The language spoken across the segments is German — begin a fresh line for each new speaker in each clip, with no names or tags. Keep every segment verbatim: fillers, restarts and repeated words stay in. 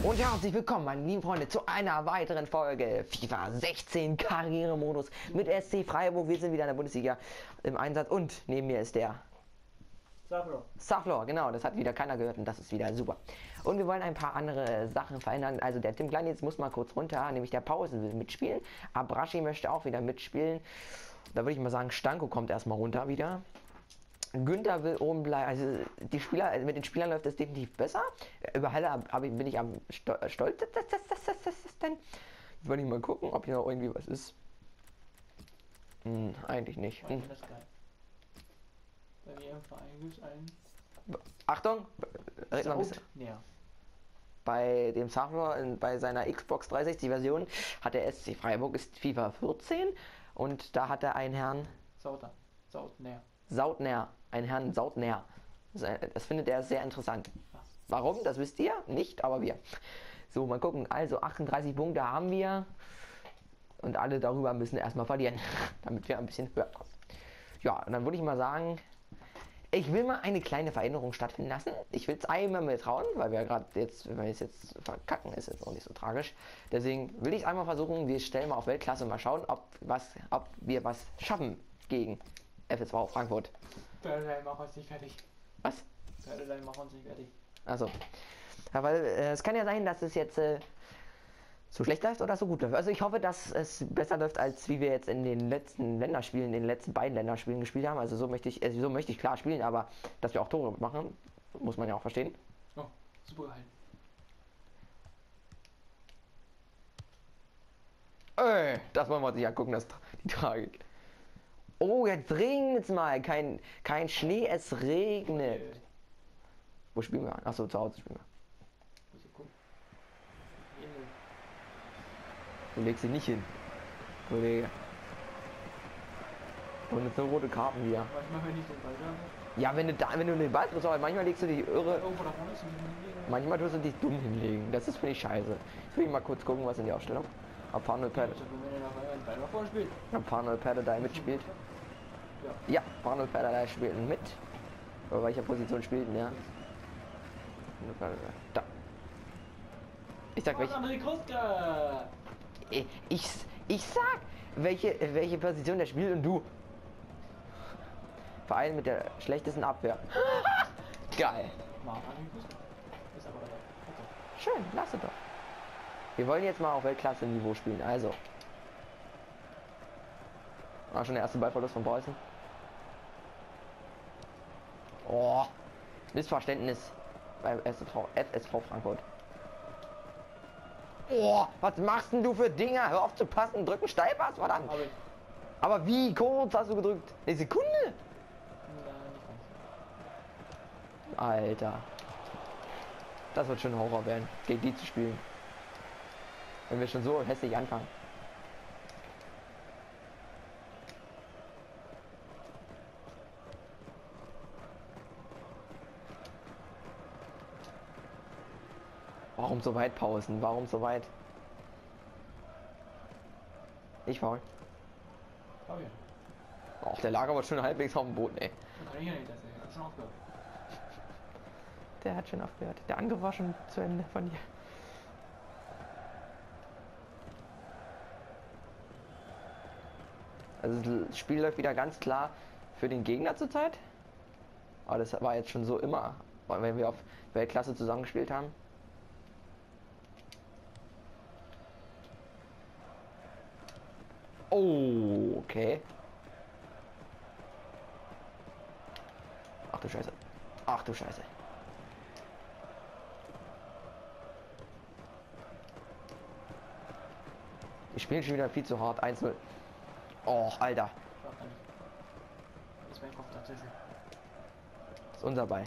Und herzlich willkommen, meine lieben Freunde, zu einer weiteren Folge FIFA sechzehn Karrieremodus mit S C Freiburg. Wir sind wieder in der Bundesliga im Einsatz und neben mir ist der
Saflor.
Saflor, genau, das hat wieder keiner gehört und das ist wieder super. Und wir wollen ein paar andere Sachen verändern. Also der Tim Klein jetzt muss mal kurz runter, nämlich der Pausen will mitspielen. Abrashi möchte auch wieder mitspielen. Da würde ich mal sagen, Stanko kommt erstmal runter wieder. Günther will oben bleiben. Also die Spieler, also mit den Spielern läuft es definitiv besser. Über Halle hab ich, bin ich am stolz. Das, das, das, das, das ist denn. Jetzt wollte ich mal gucken, ob hier noch irgendwie was ist. Hm, eigentlich nicht. Hm.
Das ist geil. Bei mir im Verein gibt es einen.
Achtung! Red mal ein bisschen.
Näher.
Bei dem Saflor bei seiner Xbox dreihundertsechzig Version hat der S C Freiburg ist FIFA vierzehn und da hat er einen Herrn
Sauter. Sautner.
Sautner, einen Herrn Sautner. Das, das findet er sehr interessant. Warum? Das wisst ihr nicht, aber wir. So, mal gucken. Also achtunddreißig Punkte haben wir und alle darüber müssen erstmal verlieren, damit wir ein bisschen höher kommen. Ja, und dann würde ich mal sagen, ich will mal eine kleine Veränderung stattfinden lassen. Ich will es einmal mir trauen, weil wir gerade jetzt, wenn wir es jetzt verkacken, ist jetzt auch nicht so tragisch. Deswegen will ich es einmal versuchen. Wir stellen mal auf Weltklasse und mal schauen, ob, was, ob wir was schaffen gegen F S V Frankfurt.
Perdelein machen uns nicht fertig.
Was?
Perdelein machen uns nicht fertig.
Also, ja, weil äh, es kann ja sein, dass es jetzt äh, so schlecht läuft oder so gut läuft. Also ich hoffe, dass es besser läuft, als wie wir jetzt in den letzten Länderspielen, in den letzten beiden Länderspielen gespielt haben. Also so möchte ich, also so möchte ich klar spielen, aber dass wir auch Tore machen, muss man ja auch verstehen.
Oh, super gehalten.
Ey, das wollen wir uns nicht angucken, das die Tragik. Oh, jetzt regnet es mal. Kein, kein Schnee, es regnet.
Okay.
Wo spielen wir? Achso, zu Hause spielen wir.
Muss ich gucken.
Du legst sie nicht hin, Kollege. Und jetzt so rote Karten hier.
Manchmal, wenn ich den Ball habe.
Ja, wenn du da, wenn du den Ball triffst, aber manchmal legst du dich irre.
Irgendwo da vorne ist ein
Manchmal tust du dich dumm hinlegen. Das ist finde ich scheiße. Ich will mal kurz gucken, was in die Ausstellung. Ob Panuel Paradise,
Ball nach vorne spielt.
ob Panuel Paradise mitspielt.
Ja.
Ja, Panuel Paradise spielt mit. Bei welcher Position spielt denn der? Da. Ich sag welche.
André Kruska.
Ich, ich, ich sag, welche, welche Position der spielt und du. Verein mit der schlechtesten Abwehr. Geil.
Marc André Kruska. Ist aber dabei. Okay.
Schön, lasse doch. Wir wollen jetzt mal auf Weltklasse-Niveau spielen, also. Ah, schon der erste Ballverlust von Preußen. Oh, Missverständnis beim F S V Frankfurt. Oh, was machst denn du für Dinger? Hör auf zu passen, drücken Steilpass, verdammt.
Hab ich.
Aber wie kurz hast du gedrückt? Eine Sekunde?
Nein, nicht ganz.
Alter. Das wird schon Horror werden, gegen die zu spielen. Wenn wir schon so hässlich anfangen. Warum so weit pausen? Warum so weit? Ich faul.
Hab ich.
Auch der Lager war schon halbwegs auf dem Boden, ey.
Dann kann ich ja nicht, das ist ja schon aufgehört.
Der hat schon aufgehört. Der Angriff war schon zu Ende von dir. Also das Spiel läuft wieder ganz klar für den Gegner zurzeit. Aber das war jetzt schon so immer, wenn wir auf Weltklasse zusammengespielt haben. Oh, okay. Ach du Scheiße. Ach du Scheiße. Wir spielen schon wieder viel zu hart. eins null. Oh, Alter.
Das ist mein Kopf tatsächlich.
Ist unser Ball.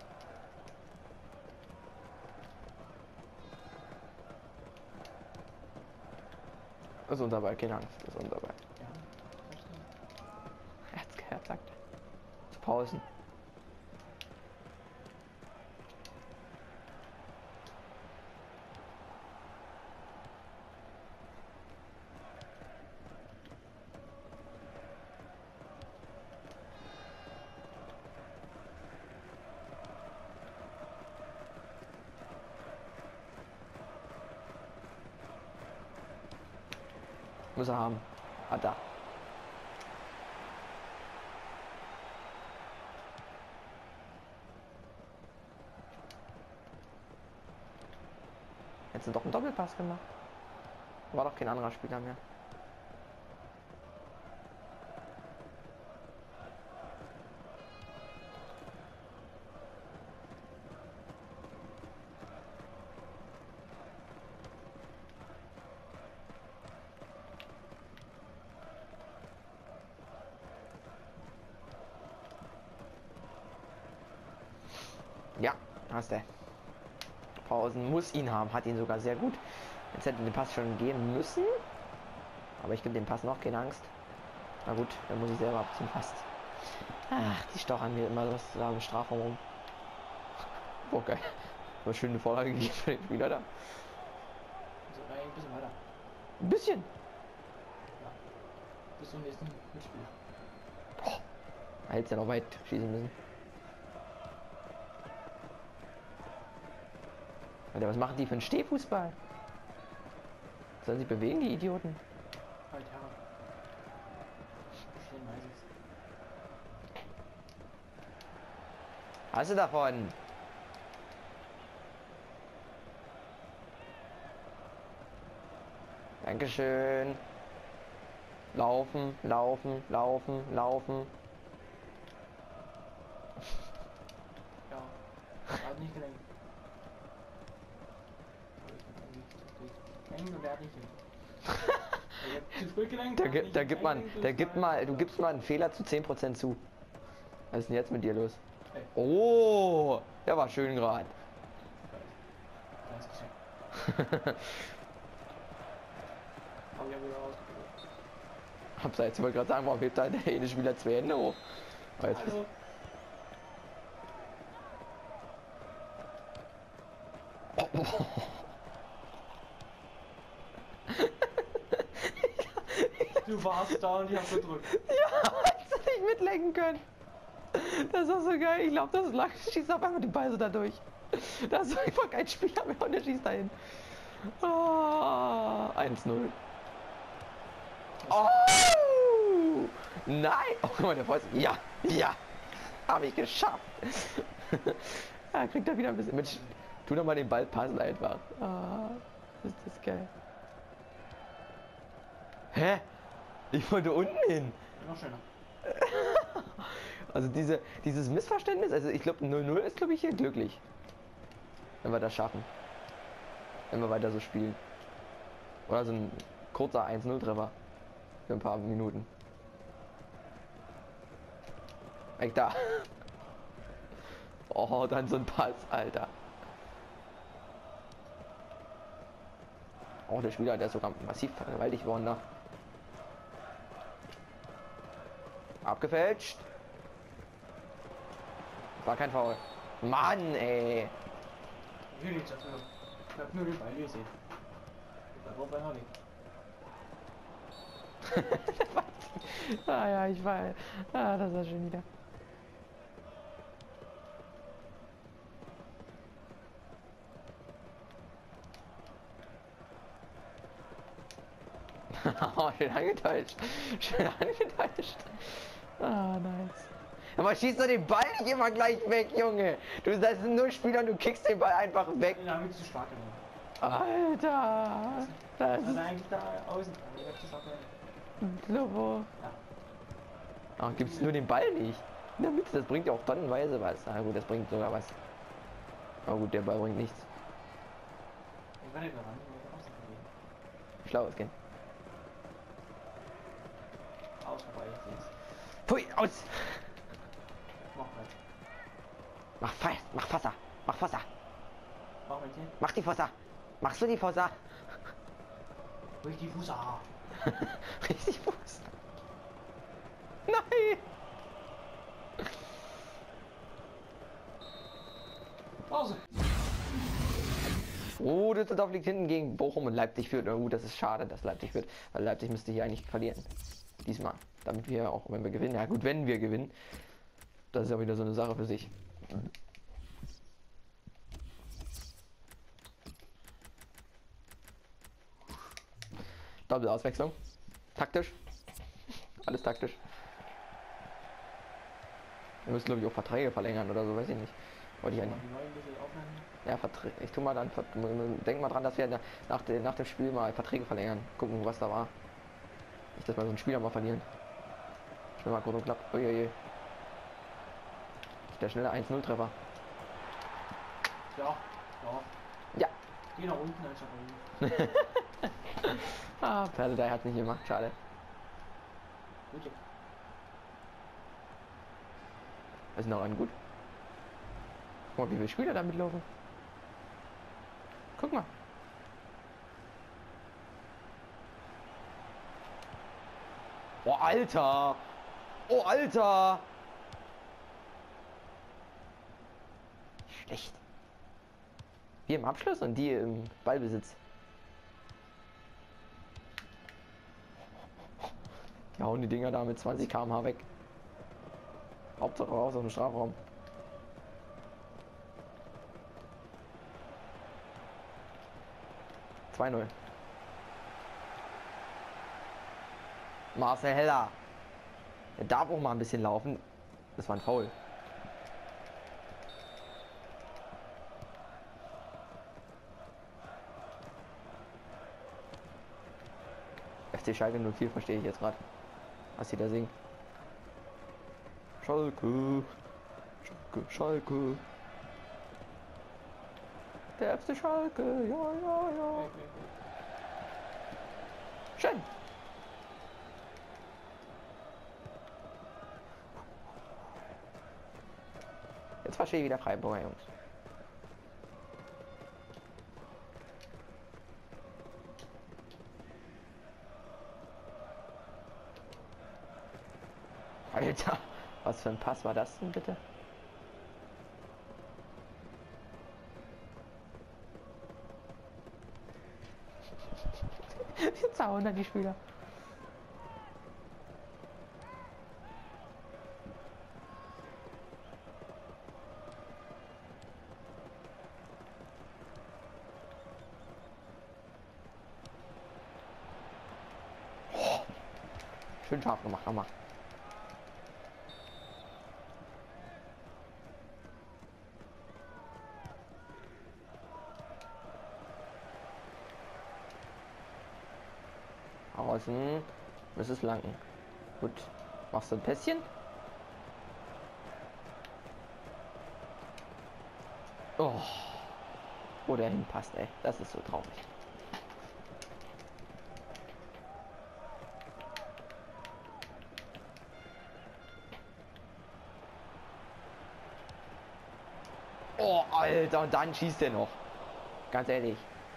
Das ist unser Ball, keine Angst. Das ist unser Ball.
Ja.
Herz, Herz sagt. Zu Pausen. Muss er haben. Hat er. Jetzt sind doch einen Doppelpass gemacht. War doch kein anderer Spieler mehr. Ja, hast du. Pausen muss ihn haben, hat ihn sogar sehr gut. Jetzt hätte den Pass schon gehen müssen. Aber ich gebe den Pass noch, keine Angst. Na gut, dann muss ich selber abziehen fast. Ach, die stochern mir immer was da im Strafraum rum. Boah, geil. Mal schön eine Vorlage gegeben für den Spieler da.
Also, nein, ein bisschen weiter.
Ein bisschen.
Ja. Bis zum nächsten Mitspieler.
Boah. Er hätte ja noch weit schießen müssen. Alter, was machen die für einen Stehfußball? Sollen sie bewegen, die Idioten?
Halt, Herr. Schön weiß ich's.
Hast du davon? Dankeschön. Laufen, laufen, laufen, laufen.
Ja. Hat nicht gelenkt. Eng und er hat nicht gelenkt. Ich hab zu früh gelenkt.
Da,
hat
gi-
nicht
da gibt man,
eingelenkt,
da
das
gibt
war-
mal, du gibst mal einen Fehler zu zehn Prozent zu. Was ist denn jetzt mit dir los?
Hey.
Oh, der war schön gerade.
Da ist geschenkt. Hab ich ja wieder rausgeholt.
Abseits, ich wollte gerade sagen, warum hebt da der eine Spieler zwei Hände hoch? Aber jetzt
Hallo. Du warst da und ich hab gedrückt.
Ja, hättest du nicht mitlenken können. Das ist doch so geil. Ich glaube, das ist lang. Schießt auf einmal die Ball so da durch. Da ist einfach kein Spieler mehr und der schießt dahin. Oh, eins null. Oh! Nein! Oh, guck mal, der Fäust. Ja, ja! Habe ich geschafft! Ja, kriegt er wieder ein bisschen mit. Tu doch mal den Ball passen einfach. Ah, ist das geil. Hä? Ich wollte unten hin.
Noch schöner.
Also diese, dieses Missverständnis, also ich glaube null null ist glaube ich hier glücklich. Wenn wir das schaffen. Wenn wir weiter so spielen. Oder so ein kurzer eins null Treffer. Für ein paar Minuten. Weg da. Oh, dann so ein Pass, Alter. Oh, der Spieler, der ist sogar massiv vergewaltigt worden da. Abgefälscht. War kein Foul. Mann, ey.
Hier nichts dafür. Ich hab nur den Ball gesehen. Da war beinahe weg.
Ah ja, ich war. Ah, das war schon wieder. Oh, schön angetäuscht. Schön angetäuscht. Ah, nice. Aber schießt doch den Ball nicht immer gleich weg, Junge. Du das sind nur Spieler und du kickst den Ball einfach weg.
Da habe ich zu stark genommen.
Alter. Das
Also
ist
eigentlich da außen. Ich hab zu stark genommen.
Lobo.
Ja.
Ach, gibt's nur den Ball nicht. In der Mitte, das bringt ja auch tonnenweise was. Na gut, das bringt sogar was. Aber gut, der Ball bringt nichts.
Ich war nicht daran, ich wollte außen verlieren.
Schlaues Kind.
Aus vorbei, ich seh's.
Pfui, aus!
Mach mal.
Mach fest, mach Fasser, mach Fasser,
Mach mal hier.
mach die Fasser. Machst du die Fasser?
Durch die Fuß. Ah.
Richtig Fuß. Nein!
Pause.
Oh, Düsseldorf liegt hinten gegen Bochum und Leipzig führt. Oh, das ist schade, dass Leipzig führt, weil Leipzig müsste hier eigentlich verlieren. Diesmal. Damit wir auch, wenn wir gewinnen. Ja gut, wenn wir gewinnen. Das ist ja wieder so eine Sache für sich. Doppelauswechslung. Taktisch. Alles taktisch. Wir müssen, glaube ich, auch Verträge verlängern oder so, weiß ich nicht. Wollte ich ja nicht. Ja, Verträge. Ich tu mal dann, denk mal dran, dass wir nach, de, nach dem Spiel mal Verträge verlängern. Gucken, was da war. Nicht, dass wir so einen Spieler mal verlieren. Schnell mal kurz und knapp. Uiuiui. Der schnelle eins null Treffer.
Ja, ja.
Ja.
Geh nach unten, anstatt nach oben.
Ah, Perdedei hat nicht gemacht, schade.
Gut, ja.
Ist noch ein gut. Guck mal, wie viele Spieler da mitlaufen. Guck mal. Oh, Alter! Oh, Alter! Schlecht. Wir im Abschluss und die im Ballbesitz. Die hauen die Dinger da mit zwanzig Kilometer pro Stunde weg. Hauptsache raus aus dem Strafraum. zwei null. Marcel Heller. Er darf auch mal ein bisschen laufen. Das war ein Foul. F C Schalke null vier verstehe ich jetzt gerade. Was sie da singen. Schalke. Schalke, Schalke. Der F C Schalke. Ja, ja, ja. Schön. Jetzt verstehe ich wieder Freiburger, Jungs. Alter, was für ein Pass war das denn bitte? Jetzt hauen dann die Spieler. Oh. Schön scharf gemacht, nochmal. Außen muss es langen. Gut. Machst du ein Pässchen? Oh. Wo der hinpasst, ey. Das ist so traurig. Oh, Alter, und dann schießt er noch. Ganz ehrlich.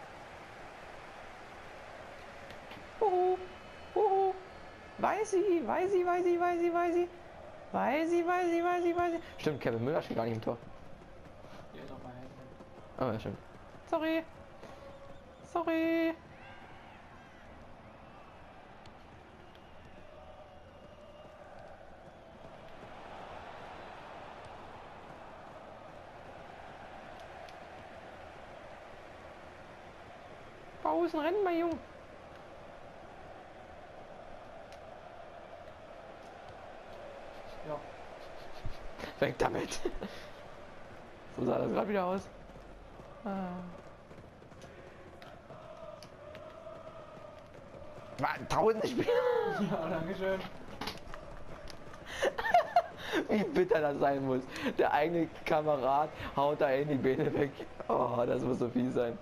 Huhu, huhu. Weiß sie, weiß sie, weiß sie, weiß sie, weiß sie. Weiß sie, weiß sie, weiß sie, weiß sie. Stimmt, Kevin Müller steht gar nicht im Tor.
Der ist auch bei
Oh, ja, stimmt. Sorry. Sorry. Außen rennen, mein Junge.
Ja.
Weg damit. So sah das gerade wieder aus. Ah. Tausend Spieler.
Ja, danke schön.
Wie bitter das sein muss. Der eigene Kamerad haut da in die Beine weg. Oh, das muss so viel sein.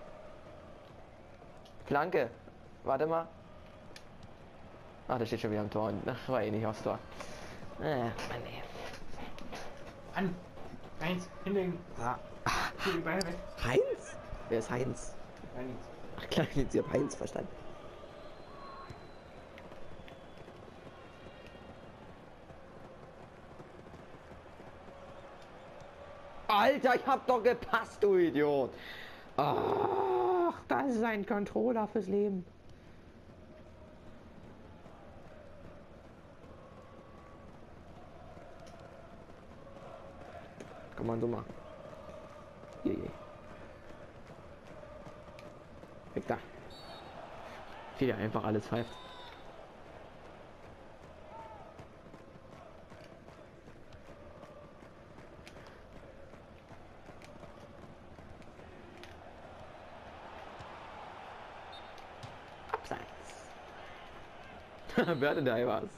Flanke. Warte mal. Ach, der steht schon wieder am Tor. Ach, war eh nicht aufs Tor. Ah, Mann, ey.
An. Eins. Hinlegen.
Ah.
Für die Beine weg.
Heinz? Wer ist Heinz?
Eins.
Ach klar, jetzt ihr habt Heinz verstanden. Alter, ich hab doch gepasst, du Idiot. Ach, das ist ein Controller fürs Leben. Kann man so machen. Hier, hier. Weg da. Wieder einfach alles pfeift. Wer hatte da was?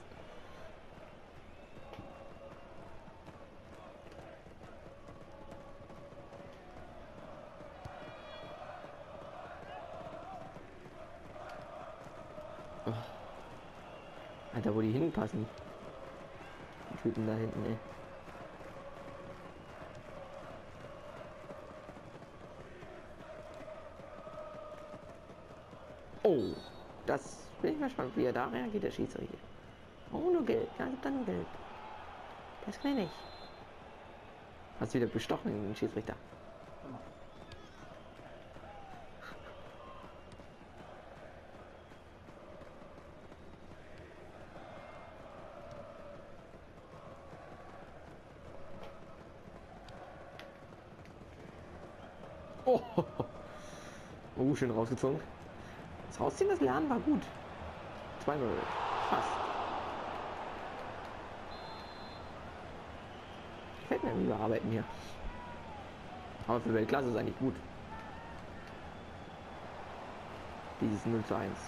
Oh. Alter, wo die hinpassen. Die Typen da hinten, ey. Oh, das bin ich mal gespannt, wie er da reagiert, der Schiedsrichter. Oh, nur Geld. Ja, gibt da nur Geld. Das kann ich nicht. Hast wieder bestochen, den Schiedsrichter. Oh, oh, schön rausgezogen. Das Rausziehen, das Lernen war gut. zwei null. Fast. Gefällt mir, wie wir arbeiten hier. Aber für Weltklasse ist eigentlich gut. Dieses null zu eins.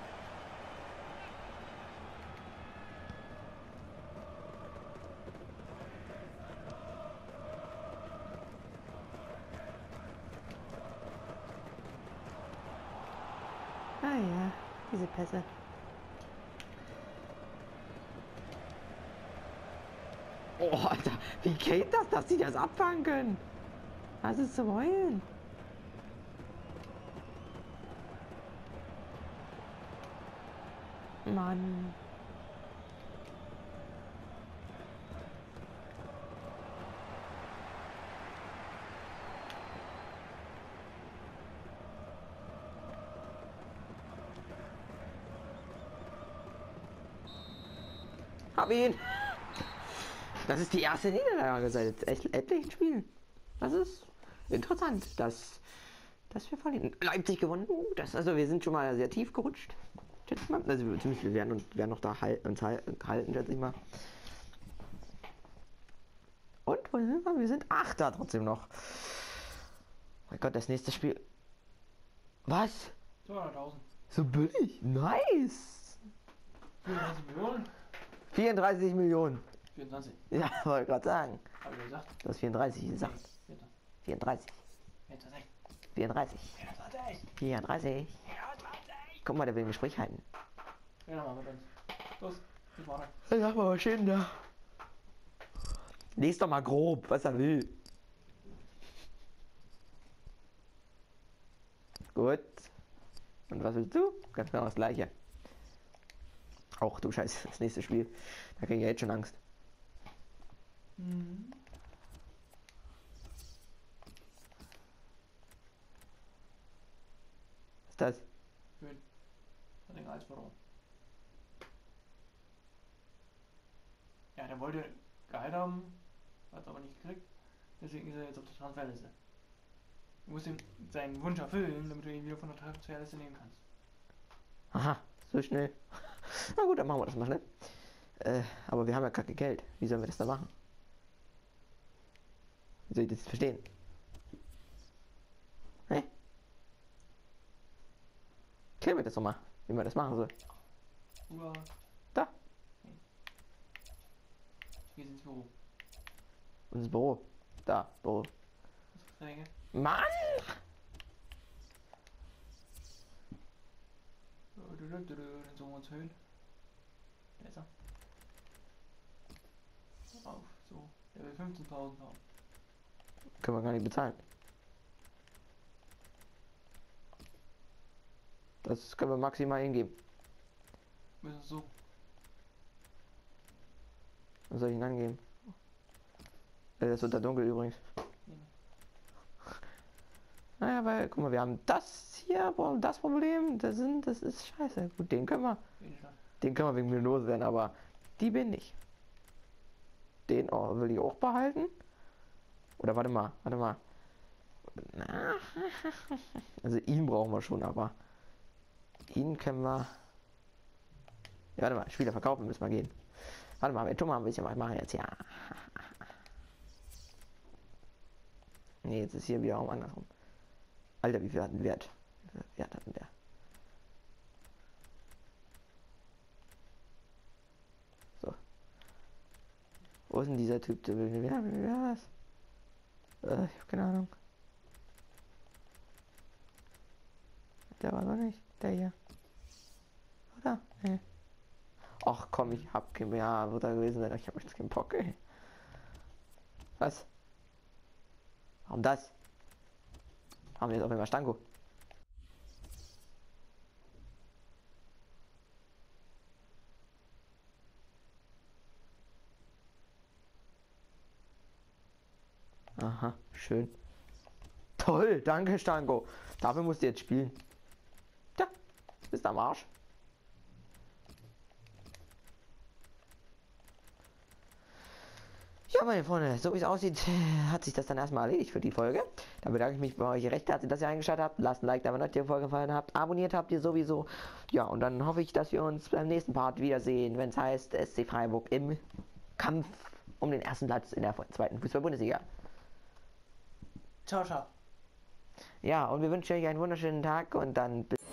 Ah ja, diese Pässe. Oh, Alter, wie geht das, dass sie das abfangen können? Was ist zu heulen? Mann. Hab ihn! Das ist die erste Niederlage seit echt etlichen Spielen. Das ist interessant, dass, dass wir von Leipzig gewonnen. Uh, das, also wir sind schon mal sehr tief gerutscht. Also zumindest wir werden uns werden noch da halt, uns halten, schätze ich mal. Und wo sind wir? Wir sind Achter trotzdem noch. Mein Gott, das nächste Spiel. Was?
zweihunderttausend.
So billig? Nice!
vierunddreißig Millionen?
vierunddreißig Millionen.
vierundzwanzig.
Ja, wollte gerade sagen.
Hab ich gesagt?
Du hast vierunddreißig gesagt. vierunddreißig.
vierundzwanzig.
vierunddreißig.
vierundzwanzig.
vierunddreißig. Guck mal, der will ein Gespräch halten.
Ja, mal mit uns. Los, ich warte.
Dann sag mal, was steht denn da? Lies doch mal grob, was er will. Gut. Und was willst du? Ganz genau das gleiche. Auch du Scheiße, das nächste Spiel. Da kriege ich ja jetzt schon Angst.
Mhm.
Was ist das?
Schön. Hat den Eis verloren. Ja, der wollte Gehalt haben, hat aber nicht gekriegt. Deswegen ist er jetzt auf der Transferliste. Du musst ihm seinen Wunsch erfüllen, damit du ihn wieder von der Transferliste nehmen kannst.
Aha, so schnell. Na gut, dann machen wir das mal schnell. Äh, aber wir haben ja kacke Geld. Wie sollen wir das da machen? Wie soll ich das verstehen? Hä? Klär mir das doch mal, wie man das machen soll.
Uah.
Da,
Hier sind ins Büro.
unser Büro. Da, Büro.
Was ist Verträge?
Mann!
Den sollen wir uns höhen. Da ist er. Auf, so. Der will fünfzehntausend haben.
Können wir gar nicht bezahlen. Das können wir maximal hingeben.
Müssen wir so.
Was soll ich ihn angeben? Äh, Das ist unter dunkel übrigens. Naja, weil, guck mal, wir haben das hier, das Problem, das sind, das ist scheiße. Gut, den können wir, den können wir wegen mir loswerden, aber die bin ich. Den oh, will ich auch behalten? Oder warte mal, warte mal. Also ihn brauchen wir schon, aber ihn können wir. Ja, warte mal, Spieler verkaufen müssen wir gehen. Warte mal, wir tun mal ein bisschen was machen jetzt, ja. Nee, jetzt ist hier wieder auch andersrum. Alter, wie viel hat ein Wert? Wie viel Wert hat denn der? Wo ist denn dieser Typ? Der will, wer, wer was? Äh, ich hab keine Ahnung. Der war doch nicht. Der hier. Oder? Nee. Ach komm, ich hab kein ja, wird da gewesen sein. Ich hab jetzt keinen Bock, ey. Was? Warum das? Haben wir jetzt auf einmal Stango? Aha, schön. Toll, danke Stango. Dafür musst du jetzt spielen. Tja, bist am Arsch. Ja, meine Freunde, so wie es aussieht, hat sich das dann erstmal erledigt für die Folge. Da bedanke ich mich bei euch recht herzlich, dass ihr eingeschaltet habt. Lasst ein Like da, wenn euch die Folge gefallen hat. Abonniert habt ihr sowieso. Ja, und dann hoffe ich, dass wir uns beim nächsten Part wiedersehen, wenn es heißt S C Freiburg im Kampf um den ersten Platz in der zweiten Fußball-Bundesliga.
Ciao, ciao.
Ja, und wir wünschen euch einen wunderschönen Tag und dann bis